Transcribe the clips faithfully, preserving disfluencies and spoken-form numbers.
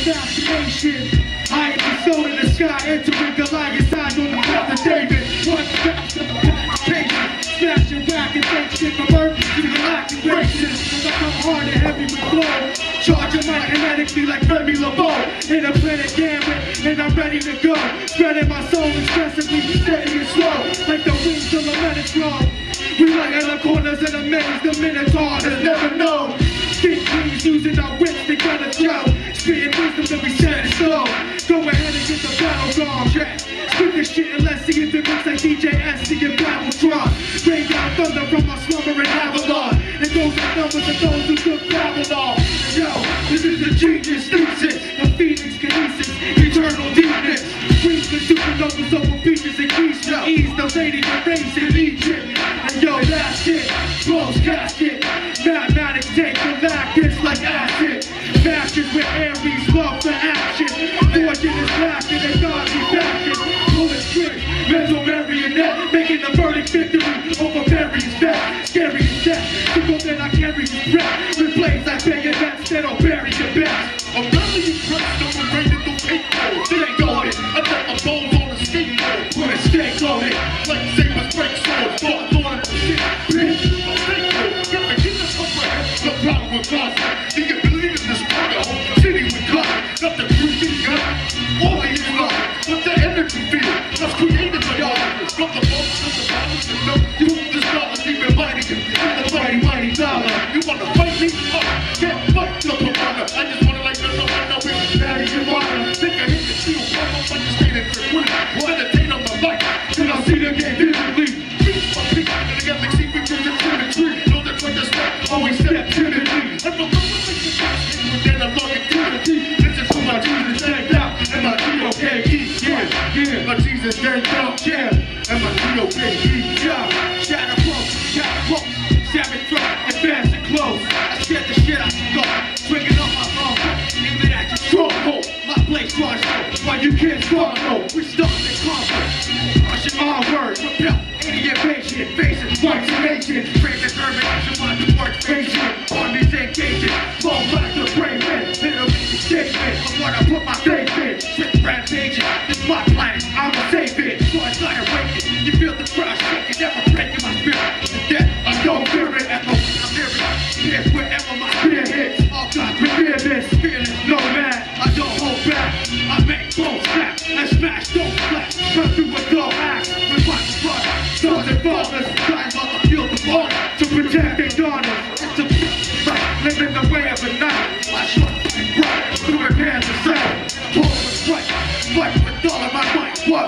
fascination. I am the soul in the sky, entering Goliath's eyes on the path of David. One step to the path, patient, smashing back and take shit from earth to galactic races. I come hard and heavy with flow, charging my kinetically like Remy LeBeau. In a planet gambit, and I'm ready to go. Spreading my soul expressively, steady and slow, like the wings of a Metatron. We like at the corners of the maze, the Minotaur has never known. Big queens using our wits to get a show. Spitting wisdom to be set in stone. Go ahead and get the battle gone. Yeah. Spit this shit and let's see if it looks like D J S C and Battletron. Rain down thunder from my slumbering Avalon. And those are numbers of those who took Babylon. Yo, this is a genius thesis. A phoenix kinesis, eternal deepness. Wings the supernovas over beaches and keys to ease the lady and race in Egypt. And yo, that's it. Close casket. Mathematics take the lactis like acid. Matches with Aries, love for action. Fortune is laughing and godly passion. Pulling tricks, mental marionette, making the verdict victory over Barry's vet. Scary as death, people that I carry his breath. With blades like bayonets that'll bury your best. I'm really impressed over rated through eight goals. Stay on it, I got my bones on the skateboard. Put a stake on it, like sabers break swords. Thought on it, shit, bitch. A skateboard, got the kid that's up ahead. No problem with concept. You can believe in this brother, whole city with God. Got the cruising gun, all of you love. What's the energy feel? That's created by y'all. Got the bones and the bottles and no. You want this dollar, even mighty. Got the mighty, mighty dollar. You wanna fight me? Oh, can't fight the piranha. I just wanna like this, I wanna with Daddy and Mama. Think I hit the steel, I'm up like the state of Tripoli. Meditate on my life, till I see the game vividly. Beat my feet, and the galaxy pictures in symmetry. Know that like the step, always step timidly. I'm a little bit of a then I'm looking through the teeth. This is for my Jesus decked out, and my G O K E. Yeah, yeah, my Jesus decked out, yeah, and my G O K E. yeah. Shadow close, catapult, savage throat, advance and close. I scared the shit out you go. Swinging up my arm, aiming at your stronghold. My blade runs low, while you can't strong no. We start and conquer, rushing onward, repel any invasion, facing white nation. Brave determination, want to work patient. Armies engaging, fall back to brave men. Hit them with the statement, I wanna put my faith in. Shit rampaging, this my plan, I'ma save it. So I start awakening, you feel the crush shaking, never breaking my spirit. The death, I don't fear it, echo, I'm hearing. Here, wherever my spear hits, all God fearless, fearless, no man. I don't hold back, I make both snap and smash, don't flat. Run through with no axe, with my blood. Sons and fathers, dying on the field of honor to protect their daughters. It's a fight, living the way of the night. I shot and right through repair the sound. Pull the right, fight with all of my might. What?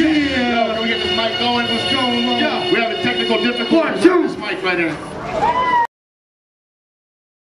Yeah. Can we get this mic going? What's going on? Yeah. We're having technical difficulties. One, two. This mic right here.